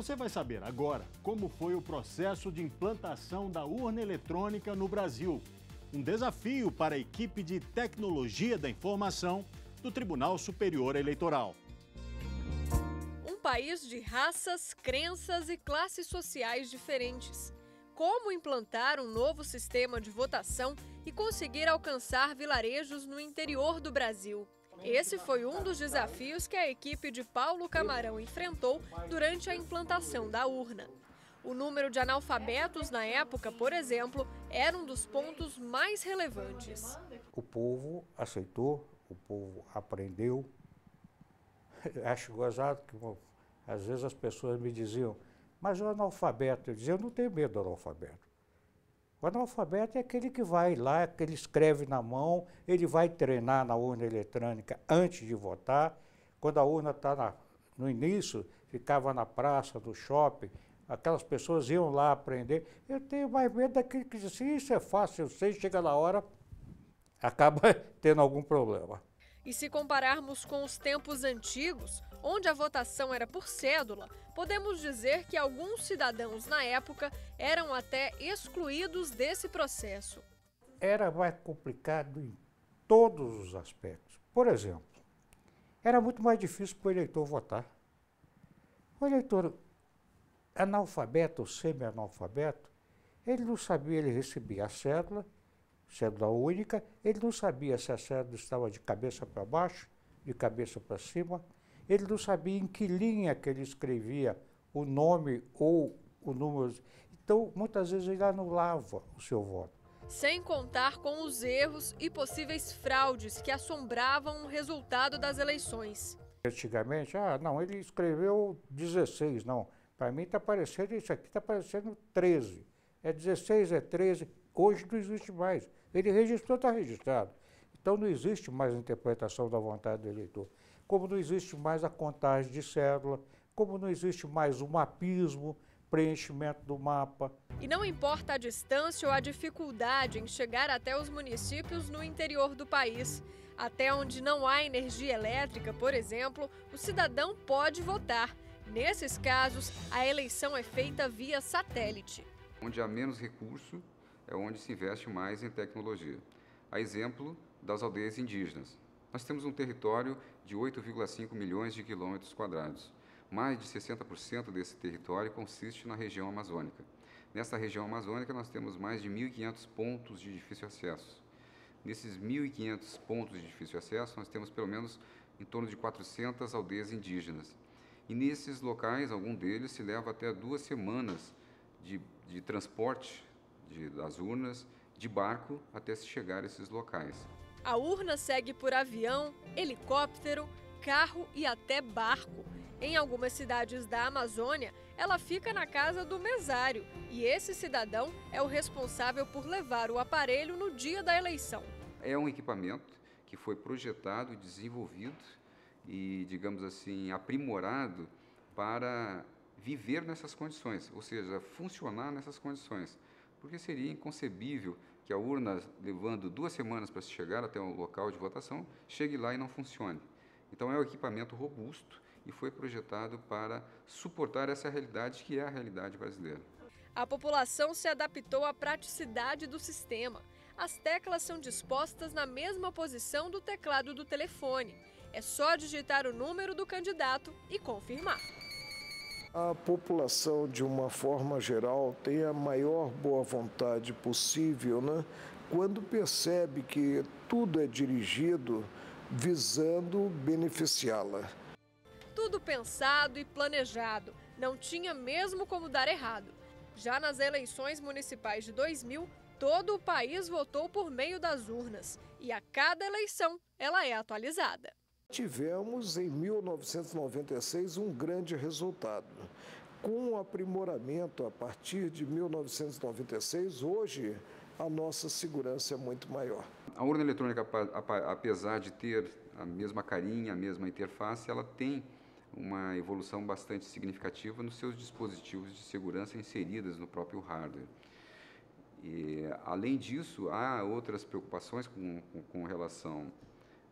Você vai saber agora como foi o processo de implantação da urna eletrônica no Brasil. Um desafio para a equipe de tecnologia da informação do Tribunal Superior Eleitoral. Um país de raças, crenças e classes sociais diferentes. Como implantar um novo sistema de votação e conseguir alcançar vilarejos no interior do Brasil? Esse foi um dos desafios que a equipe de Paulo Camarão enfrentou durante a implantação da urna. O número de analfabetos na época, por exemplo, era um dos pontos mais relevantes. O povo aceitou, o povo aprendeu. Acho gozado que às vezes as pessoas me diziam, mas o analfabeto, eu dizia, eu não tenho medo do analfabeto. O analfabeto é aquele que vai lá, que ele escreve na mão, ele vai treinar na urna eletrônica antes de votar. Quando a urna está no início, ficava na praça, do shopping, aquelas pessoas iam lá aprender. Eu tenho mais medo daquele que diz assim, isso é fácil, eu sei, chega na hora, acaba tendo algum problema. E se compararmos com os tempos antigos, onde a votação era por cédula, podemos dizer que alguns cidadãos na época eram até excluídos desse processo. Era mais complicado em todos os aspectos. Por exemplo, era muito mais difícil para o eleitor votar. O eleitor analfabeto ou semi-analfabeto, ele não sabia, ele recebia a cédula única, ele não sabia se a cédula estava de cabeça para baixo, de cabeça para cima, ele não sabia em que linha que ele escrevia o nome ou o número. Então, muitas vezes ele anulava o seu voto. Sem contar com os erros e possíveis fraudes que assombravam o resultado das eleições. Antigamente, não, ele escreveu 16, não. Para mim está aparecendo, isso aqui está aparecendo 13. É 16, é 13. Hoje não existe mais. Ele registrou, está registrado. Então não existe mais a interpretação da vontade do eleitor. Como não existe mais a contagem de cédula, como não existe mais o mapismo, preenchimento do mapa. E não importa a distância ou a dificuldade em chegar até os municípios no interior do país. Até onde não há energia elétrica, por exemplo, o cidadão pode votar. Nesses casos, a eleição é feita via satélite. Onde há menos recurso, é onde se investe mais em tecnologia. A exemplo das aldeias indígenas. Nós temos um território de 8,5 milhões de quilômetros quadrados. Mais de 60% desse território consiste na região amazônica. Nessa região amazônica, nós temos mais de 1.500 pontos de difícil acesso. Nesses 1.500 pontos de difícil acesso, nós temos pelo menos em torno de 400 aldeias indígenas. E nesses locais, algum deles se leva até 2 semanas de transporte das urnas, de barco, até se chegar a esses locais. A urna segue por avião, helicóptero, carro e até barco. Em algumas cidades da Amazônia, ela fica na casa do mesário e esse cidadão é o responsável por levar o aparelho no dia da eleição. É um equipamento que foi projetado, desenvolvido e, digamos assim, aprimorado para viver nessas condições, ou seja, funcionar nessas condições. Porque seria inconcebível que a urna, levando 2 semanas para se chegar até um local de votação, chegue lá e não funcione. Então é um equipamento robusto e foi projetado para suportar essa realidade que é a realidade brasileira. A população se adaptou à praticidade do sistema. As teclas são dispostas na mesma posição do teclado do telefone. É só digitar o número do candidato e confirmar. A população, de uma forma geral, tem a maior boa vontade possível, né? Quando percebe que tudo é dirigido visando beneficiá-la. Tudo pensado e planejado, não tinha mesmo como dar errado. Já nas eleições municipais de 2000, todo o país votou por meio das urnas e a cada eleição ela é atualizada. Tivemos em 1996 um grande resultado. Com o aprimoramento a partir de 1996, hoje a nossa segurança é muito maior. A urna eletrônica, apesar de ter a mesma carinha, a mesma interface, ela tem uma evolução bastante significativa nos seus dispositivos de segurança inseridos no próprio hardware. E, além disso, há outras preocupações com relação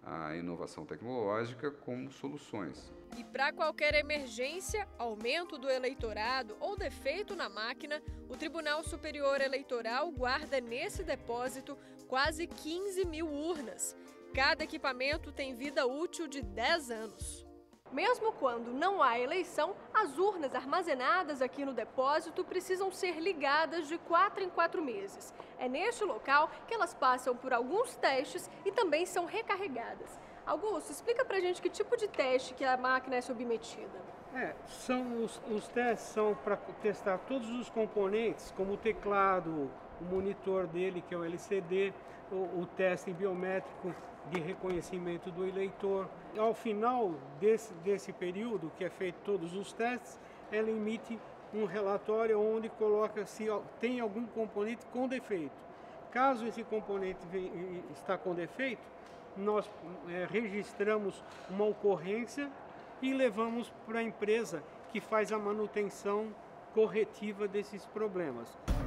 a inovação tecnológica como soluções. E para qualquer emergência, aumento do eleitorado ou defeito na máquina, o Tribunal Superior Eleitoral guarda nesse depósito quase 15 mil urnas. Cada equipamento tem vida útil de 10 anos. Mesmo quando não há eleição, as urnas armazenadas aqui no depósito precisam ser ligadas de 4 em 4 meses. É neste local que elas passam por alguns testes e também são recarregadas. Augusto, explica pra gente que tipo de teste que a máquina é submetida. Os testes são para testar todos os componentes, como o teclado, o monitor dele, que é o LCD, o teste biométrico de reconhecimento do eleitor. Ao final desse período, que é feito todos os testes, ela emite um relatório onde coloca se tem algum componente com defeito. Caso esse componente está com defeito, nós registramos uma ocorrência e levamos para a empresa que faz a manutenção corretiva desses problemas.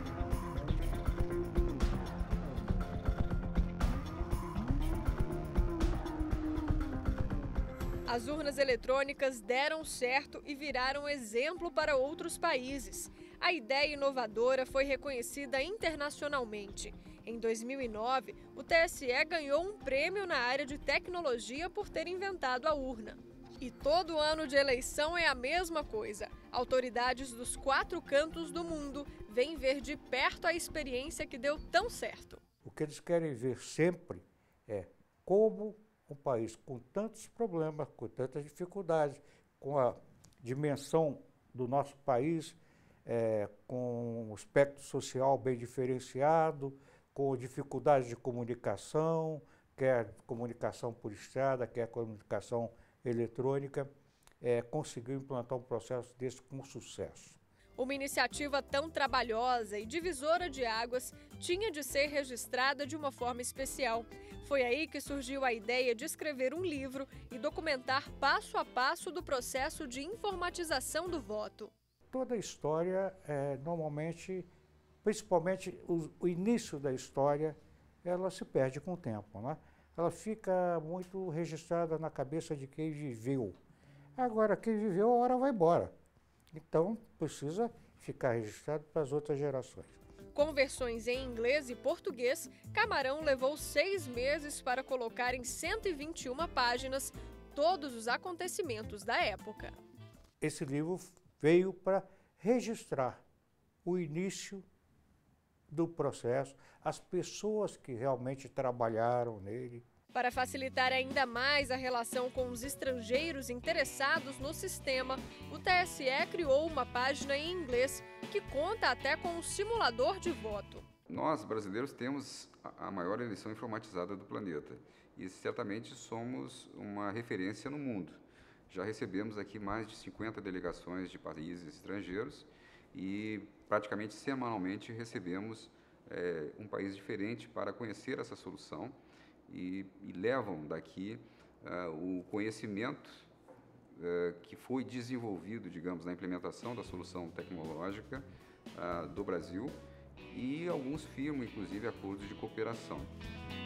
As urnas eletrônicas deram certo e viraram exemplo para outros países. A ideia inovadora foi reconhecida internacionalmente. Em 2009, o TSE ganhou um prêmio na área de tecnologia por ter inventado a urna. E todo ano de eleição é a mesma coisa. Autoridades dos 4 cantos do mundo vêm ver de perto a experiência que deu tão certo. O que eles querem ver sempre é como um país com tantos problemas, com tantas dificuldades, com a dimensão do nosso país, com um espectro social bem diferenciado, com dificuldades de comunicação, quer comunicação por estrada, quer comunicação eletrônica, conseguiu implantar um processo desse com sucesso. Uma iniciativa tão trabalhosa e divisora de águas tinha de ser registrada de uma forma especial. Foi aí que surgiu a ideia de escrever um livro e documentar passo a passo do processo de informatização do voto. Toda a história, normalmente, principalmente o início da história, ela se perde com o tempo, né? Ela fica muito registrada na cabeça de quem viveu. Agora, quem viveu, a hora vai embora. Então, precisa ficar registrado para as outras gerações. Com versões em inglês e português, Camarão levou 6 meses para colocar em 121 páginas todos os acontecimentos da época. Esse livro veio para registrar o início do processo, as pessoas que realmente trabalharam nele. Para facilitar ainda mais a relação com os estrangeiros interessados no sistema, o TSE criou uma página em inglês que conta até com um simulador de voto. Nós, brasileiros, temos a maior eleição informatizada do planeta e certamente somos uma referência no mundo. Já recebemos aqui mais de 50 delegações de países estrangeiros e praticamente semanalmente recebemos um país diferente para conhecer essa solução e levam daqui o conhecimento que foi desenvolvido, digamos, na implementação da solução tecnológica do Brasil, e alguns firmam, inclusive, acordos de cooperação.